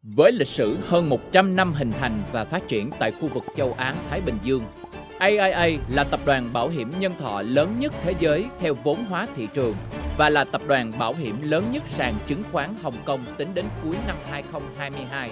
Với lịch sử hơn 100 năm hình thành và phát triển tại khu vực châu Á-Thái Bình Dương, AIA là tập đoàn bảo hiểm nhân thọ lớn nhất thế giới theo vốn hóa thị trường và là tập đoàn bảo hiểm lớn nhất sàn chứng khoán Hồng Kông tính đến cuối năm 2022.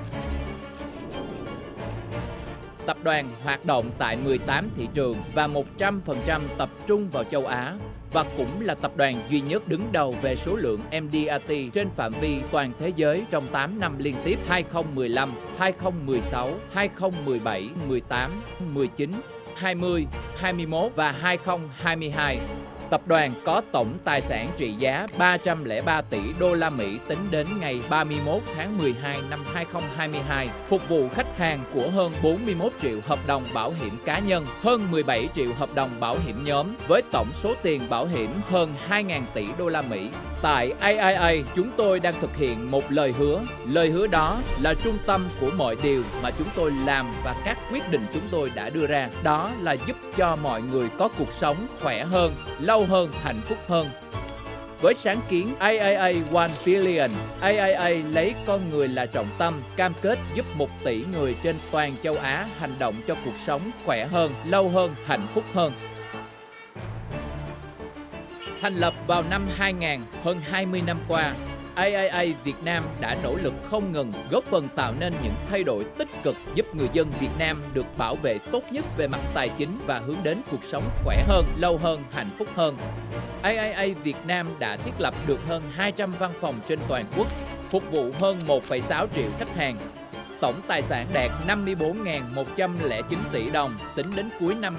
Tập đoàn hoạt động tại 18 thị trường và 100% tập trung vào châu Á và cũng là tập đoàn duy nhất đứng đầu về số lượng MDRT trên phạm vi toàn thế giới trong 8 năm liên tiếp 2015, 2016, 2017, 18, 19, 20, 21 và 2022. Tập đoàn có tổng tài sản trị giá 303 tỷ đô la Mỹ tính đến ngày 31 tháng 12 năm 2022, phục vụ khách hàng của hơn 41 triệu hợp đồng bảo hiểm cá nhân, hơn 17 triệu hợp đồng bảo hiểm nhóm với tổng số tiền bảo hiểm hơn 2.000 tỷ đô la Mỹ. Tại AIA, chúng tôi đang thực hiện một lời hứa. Lời hứa đó là trung tâm của mọi điều mà chúng tôi làm và các quyết định chúng tôi đã đưa ra. Đó là giúp cho mọi người có cuộc sống khỏe hơn, lâu hơn, hạnh phúc hơn. Với sáng kiến AIA 1 Billion, AIA lấy con người là trọng tâm, cam kết giúp 1 tỷ người trên toàn châu Á hành động cho cuộc sống khỏe hơn, lâu hơn, hạnh phúc hơn. Thành lập vào năm 2000, hơn 20 năm qua, AIA Việt Nam đã nỗ lực không ngừng góp phần tạo nên những thay đổi tích cực giúp người dân Việt Nam được bảo vệ tốt nhất về mặt tài chính và hướng đến cuộc sống khỏe hơn, lâu hơn, hạnh phúc hơn. AIA Việt Nam đã thiết lập được hơn 200 văn phòng trên toàn quốc, phục vụ hơn 1,6 triệu khách hàng. Tổng tài sản đạt 54.109 tỷ đồng tính đến cuối năm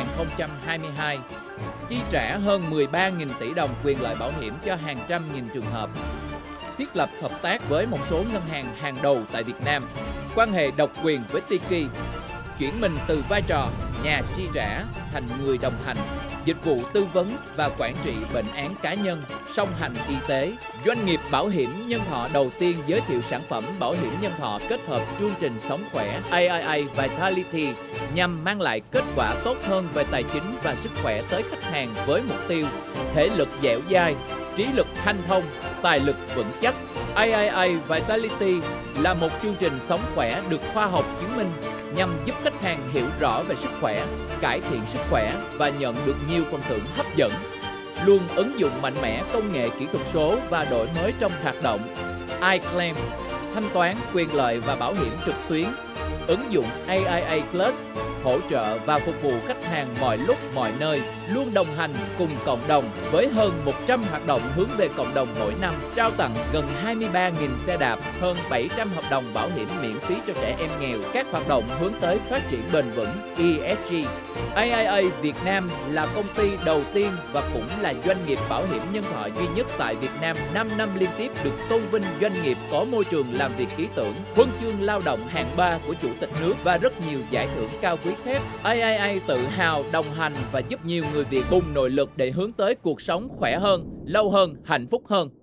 2022, chi trả hơn 13.000 tỷ đồng quyền lợi bảo hiểm cho hàng trăm nghìn trường hợp. Thiết lập hợp tác với một số ngân hàng hàng đầu tại Việt Nam, quan hệ độc quyền với Tiki, chuyển mình từ vai trò nhà chi trả thành người đồng hành, dịch vụ tư vấn và quản trị bệnh án cá nhân, song hành y tế, doanh nghiệp bảo hiểm nhân thọ đầu tiên giới thiệu sản phẩm bảo hiểm nhân thọ kết hợp chương trình sống khỏe AIA Vitality nhằm mang lại kết quả tốt hơn về tài chính và sức khỏe tới khách hàng với mục tiêu thể lực dẻo dai, trí lực hanh thông, tài lực vững chắc. AIA Vitality là một chương trình sống khỏe được khoa học chứng minh nhằm giúp khách hàng hiểu rõ về sức khỏe, cải thiện sức khỏe và nhận được nhiều phần thưởng hấp dẫn. Luôn ứng dụng mạnh mẽ công nghệ kỹ thuật số và đổi mới trong hoạt động. iClaim, thanh toán, quyền lợi và bảo hiểm trực tuyến. Ứng dụng AIA Plus, hỗ trợ và phục vụ khách hàng mọi lúc mọi nơi, luôn đồng hành cùng cộng đồng với hơn 100 hoạt động hướng về cộng đồng mỗi năm, trao tặng gần 23.000 xe đạp, hơn 700 hợp đồng bảo hiểm miễn phí cho trẻ em nghèo, các hoạt động hướng tới phát triển bền vững ESG. AIA Việt Nam là công ty đầu tiên và cũng là doanh nghiệp bảo hiểm nhân thọ duy nhất tại Việt Nam 5 năm liên tiếp được tôn vinh doanh nghiệp có môi trường làm việc lý tưởng, huân chương lao động hạng 3 của Chủ tịch nước và rất nhiều giải thưởng cao quý khác. AIA tự hào đồng hành và giúp nhiều người Việt cùng nội lực để hướng tới cuộc sống khỏe hơn, lâu hơn, hạnh phúc hơn.